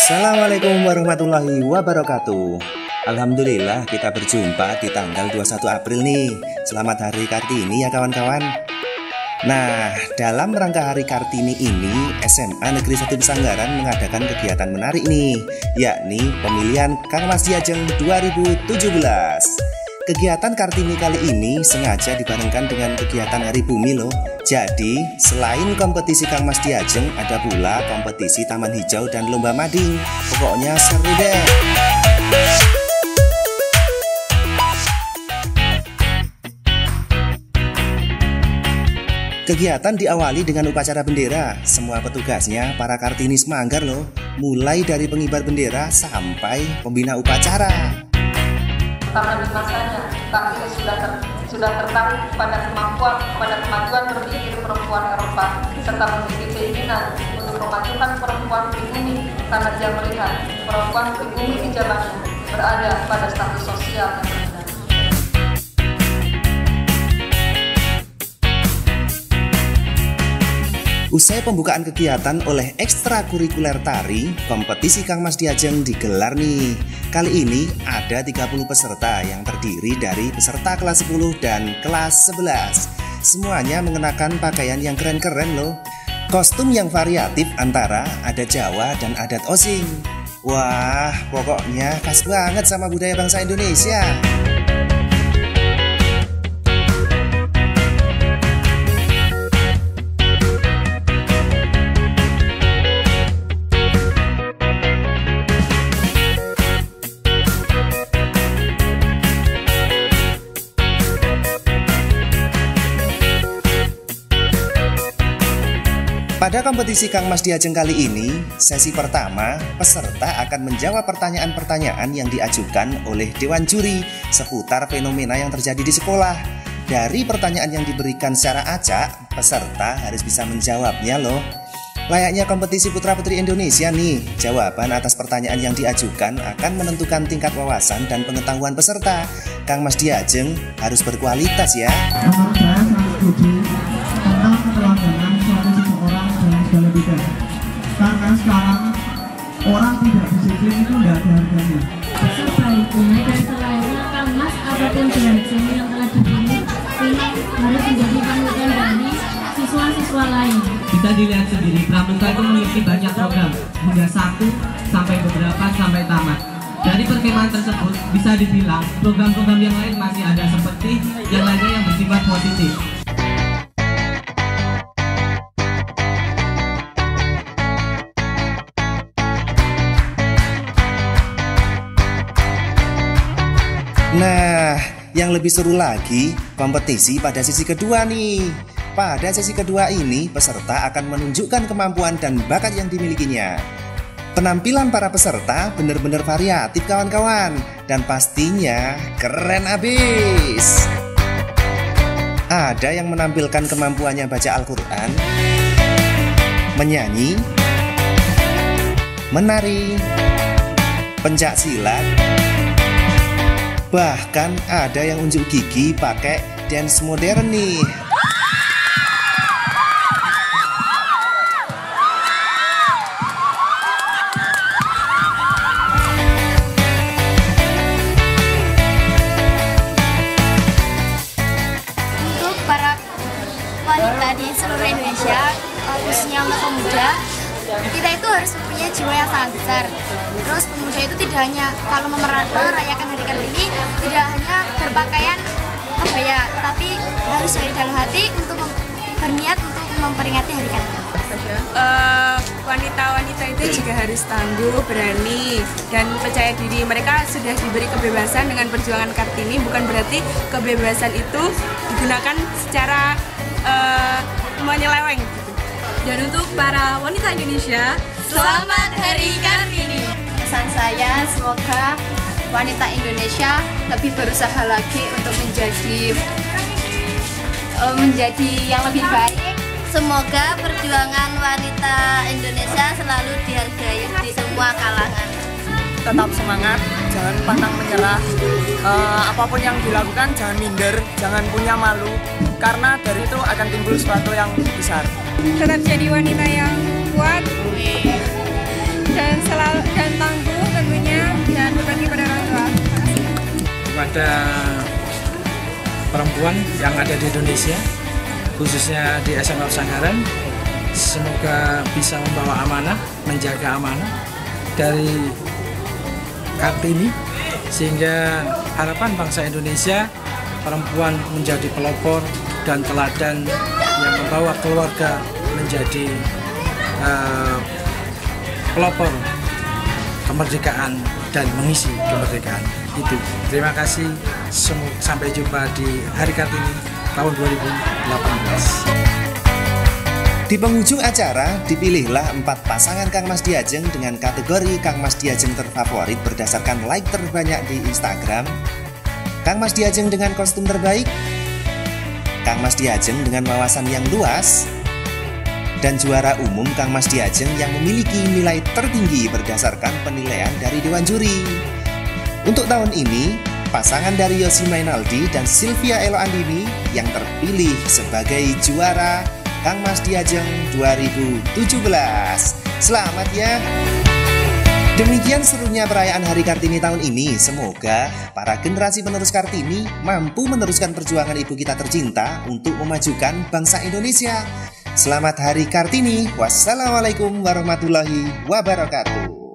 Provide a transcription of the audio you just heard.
Assalamualaikum warahmatullahi wabarakatuh. Alhamdulillah kita berjumpa di tanggal 21 April nih. Selamat Hari Kartini ya kawan-kawan. Nah, dalam rangka Hari Kartini ini SMA Negeri 1 Pesanggaran mengadakan kegiatan menarik nih, yakni pemilihan Kang Mas Diajeng 2017. Kegiatan Kartini kali ini sengaja dibarengkan dengan kegiatan Hari Bumi loh. Jadi, selain kompetisi Kang Mas Diajeng, ada pula kompetisi Taman Hijau dan Lomba Mading. Pokoknya seru deh. Kegiatan diawali dengan upacara bendera. Semua petugasnya para Kartinis Manggar loh. Mulai dari pengibar bendera sampai pembina upacara. Karena di masanya kami sudah tertarik pada kemajuan berpikir perempuan Eropa serta memiliki keinginan untuk memajukan perempuan pribumi karena dia melihat perempuan pribumi di zamannya berada pada status sosial yang rendah. Usai pembukaan kegiatan oleh ekstrakurikuler tari, kompetisi Kang Mas Diajeng digelar nih. Kali ini ada 30 peserta yang terdiri dari peserta kelas 10 dan kelas 11. Semuanya mengenakan pakaian yang keren-keren loh. Kostum yang variatif antara adat Jawa dan adat Osing. Wah, pokoknya khas banget sama budaya bangsa Indonesia. Pada kompetisi Kang Mas Diajeng kali ini, sesi pertama, peserta akan menjawab pertanyaan-pertanyaan yang diajukan oleh Dewan Juri seputar fenomena yang terjadi di sekolah. Dari pertanyaan yang diberikan secara acak, peserta harus bisa menjawabnya loh. Layaknya kompetisi Putra-Putri Indonesia nih, jawaban atas pertanyaan yang diajukan akan menentukan tingkat wawasan dan pengetahuan peserta. Kang Mas Diajeng harus berkualitas ya. Karena sekarang orang tidak disiplin itu tidak ada harganya. Sebaiknya dan selainnya Kang Mas apapun Diajeng yang telah dipilih ini harus menjadi panutan dari siswa-siswa lain. Bisa dilihat sendiri, Pramuka itu memiliki banyak program, hingga 1 sampai beberapa sampai tamat. Dari perkemahan tersebut bisa dibilang program-program yang lain masih ada seperti yang lainnya yang bersifat positif. Nah, yang lebih seru lagi, kompetisi pada sesi kedua nih. Pada sesi kedua ini, peserta akan menunjukkan kemampuan dan bakat yang dimilikinya. Penampilan para peserta benar-benar variatif kawan-kawan, dan pastinya keren abis. Ada yang menampilkan kemampuannya baca Al-Quran, menyanyi, menari, pencak silat, bahkan ada yang unjuk gigi pakai dance modern nih. Untuk para wanita di seluruh Indonesia, khususnya untuk pemuda, kita itu harus punya jiwa yang sangat besar. Terus pemuda itu tidak hanya kalau merayakan Hari Kartini tidak hanya berpakaian kebaya, tapi harus dari dalam hati untuk berniat untuk memperingati Hari Kartini. Wanita-wanita itu juga harus tangguh, berani, dan percaya diri. Mereka sudah diberi kebebasan dengan perjuangan Kartini, bukan berarti kebebasan itu digunakan secara menyeleweng. Dan untuk para wanita Indonesia, Selamat Hari Kartini. Pesan saya, semoga wanita Indonesia lebih berusaha lagi untuk menjadi yang lebih baik. Semoga perjuangan wanita Indonesia selalu dihargai di semua kalangan. Tetap semangat, jangan pantang menyerah. Apapun yang dilakukan jangan minder, jangan punya malu, karena dari itu akan timbul sesuatu yang besar. Tetap jadi wanita yang kuat, dan tangguh tentunya, dan berbagi pada orang tua. Kepada perempuan yang ada di Indonesia, khususnya di SMA Sanggaran, semoga bisa membawa amanah, menjaga amanah dari Kartini, sehingga harapan bangsa Indonesia perempuan menjadi pelopor dan teladan yang membawa keluarga menjadi pelopor kemerdekaan dan mengisi kemerdekaan itu. Terima kasih, sampai jumpa di Hari Kartini tahun 2018. Di penghujung acara, dipilihlah 4 pasangan Kang Mas Diajeng dengan kategori Kang Mas Diajeng terfavorit berdasarkan like terbanyak di Instagram. Kang Mas Diajeng dengan kostum terbaik, Kang Mas Diajeng dengan wawasan yang luas, dan juara umum Kang Mas Diajeng yang memiliki nilai tertinggi berdasarkan penilaian dari Dewan Juri. Untuk tahun ini, pasangan dari Yosi Mainaldi dan Sylvia Elo Andini yang terpilih sebagai juara Kang Mas Diajeng 2017. Selamat ya! Demikian serunya perayaan Hari Kartini tahun ini. Semoga para generasi penerus Kartini mampu meneruskan perjuangan ibu kita tercinta untuk memajukan bangsa Indonesia. Selamat Hari Kartini. Wassalamualaikum warahmatullahi wabarakatuh.